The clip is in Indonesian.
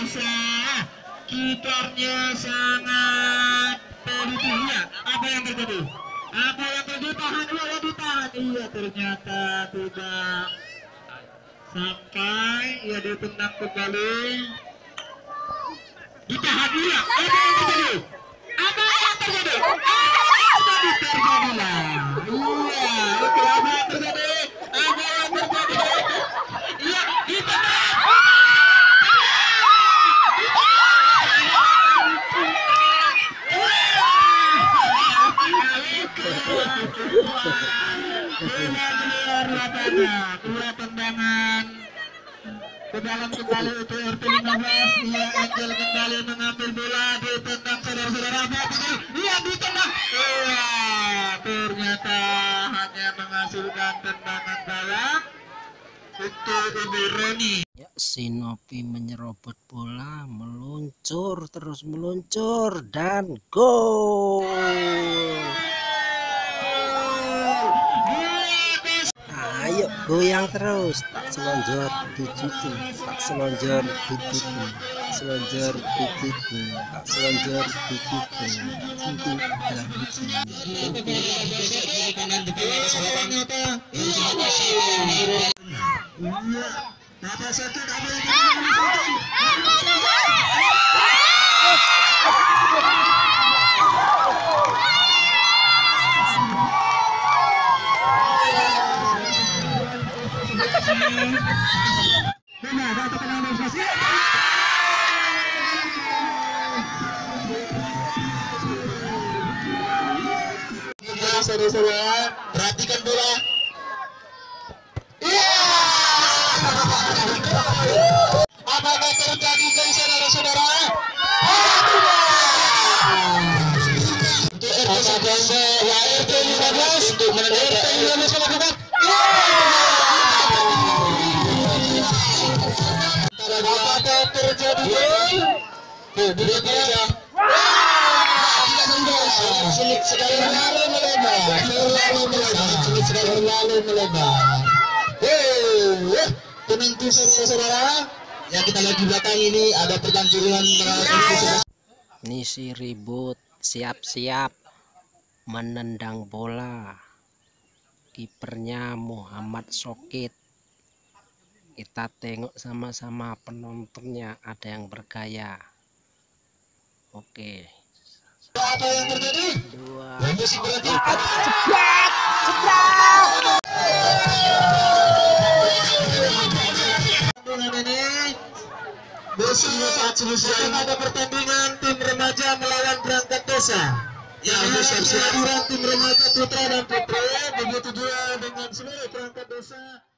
desa. Kipernya sangat teliti. Iya, apa yang terjadi? Apa yang terjadi? Ditahan, iya ditahan. Iya, ternyata tidak sampai. Iya, ditendang kembali. Ditahan, iya. Apa yang terjadi? Apa yang terjadi? Tadi terjadilah. Iya, oke, apa yang terjadi? Apa yang terjadi? Iya, ditendang. Dua tendangan ke dalam kembali itu RT 15. Iya, Angel kembali mengambil bola, ditendang saudara-saudara. Iya, ditendang. Iya, ternyata hanya menghasilkan tendangan dalam untuk Ibu Roni. Ya, Shinobi menyerobot bola, meluncur terus meluncur dan gol. Ayo goyang terus, tak selonjor dijutin, tak selonjor dijutin, selonjor dijutin, tak selonjor dijutin, dijutin dan Saudara-saudara, perhatikan bola. Iya. Apakah terjadi dari saudara-saudara? Untuk RT 15 untuk menentukan RT 15 melakukan. Apakah terjadi? Sulit sekali lalu melebar, sulit sekali lalu melebar. Penentu saudara-saudara yang kita lihat di belakang ini ada pergantian. Nisi ribut, siap-siap menendang bola. Kipernya Muhammad Sokit. Kita tengok sama-sama penontonnya ada yang bergaya. Oke. Apa yang terjadi? Dua. Cepat. Dengan ini besok saat selesai ada pertandingan tim remaja melawan perangkat desa. Yang besar tim remaja putra dan putri begitu juga dengan seluruh perangkat desa.